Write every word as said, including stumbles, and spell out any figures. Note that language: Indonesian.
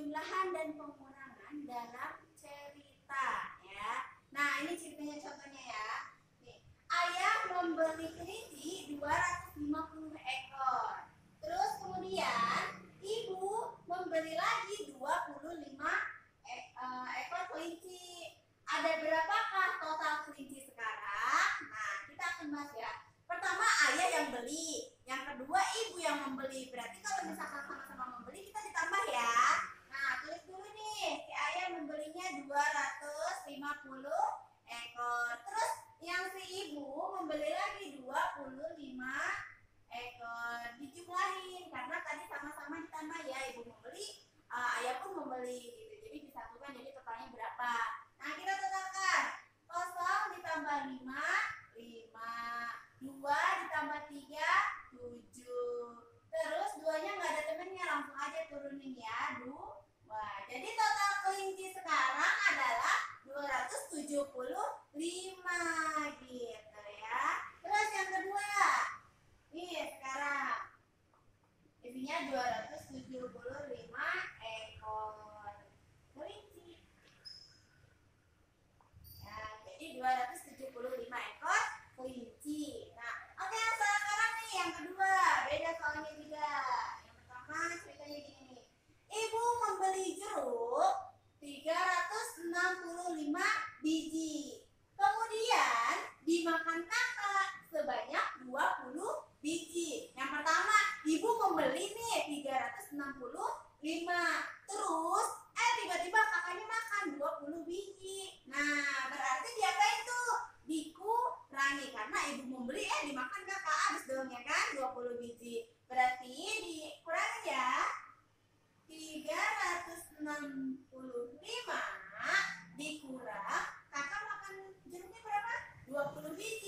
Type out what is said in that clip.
penjumlahan dan pengurangan dalam cerita ya. Nah, ini ceritanya contohnya ya. Nih, ayah membeli kelinci dua ratus lima puluh ekor. Terus kemudian ibu membeli lagi dua puluh lima ekor kelinci. Ada berapakah total kelinci sekarang? Nah, kita akan bahas ya. Pertama ayah yang beli, yang kedua ibu yang membeli. Berarti kalau misalkan sama-sama membeli kita ditambah ya. Nah, tulis dulu nih, si ayah membelinya dua ratus lima puluh ekor. Terus yang si ibu membeli lagi dua puluh lima ekor. Dijumlahin karena tadi sama-sama ditambah ya, ibu membeli, uh, ayah pun membeli gitu. Jadi disatukan jadi totalnya berapa? Nah, kita totalkan. Kosong ditambah lima, lima. dua ditambah tiga, tujuh. Terus duanya nggak ada temennya, langsung aja turunin ya. dua. Jadi total kelinci sekarang adalah dua ratus tujuh puluh lima gitu ya. Terus yang kedua. Nih sekarang. Isinya dua ratus tujuh puluh lima ekor kelinci. Ya, jadi dua ratus tujuh puluh lima ekor kelinci. Nah, oke okay, sekarang nih yang kedua, beda soalnya juga. Yang pertama ceritanya gini nih. Ibu membeli jeruk tiga ratus enam puluh lima biji. Kemudian dimakan kakak sebanyak dua puluh biji. Yang pertama, ibu membeli nih tiga ratus enam puluh lima. Terus eh tiba-tiba kakaknya makan dua puluh biji. Nah, berarti diapain tuh? Dikurangi karena ibu membeli eh dimakan kakak habis dong ya kan dua puluh biji. Berarti dikurangi ya. tiga ratus enam puluh lima dikurang kakak makan jeruknya berapa? dua puluh biji.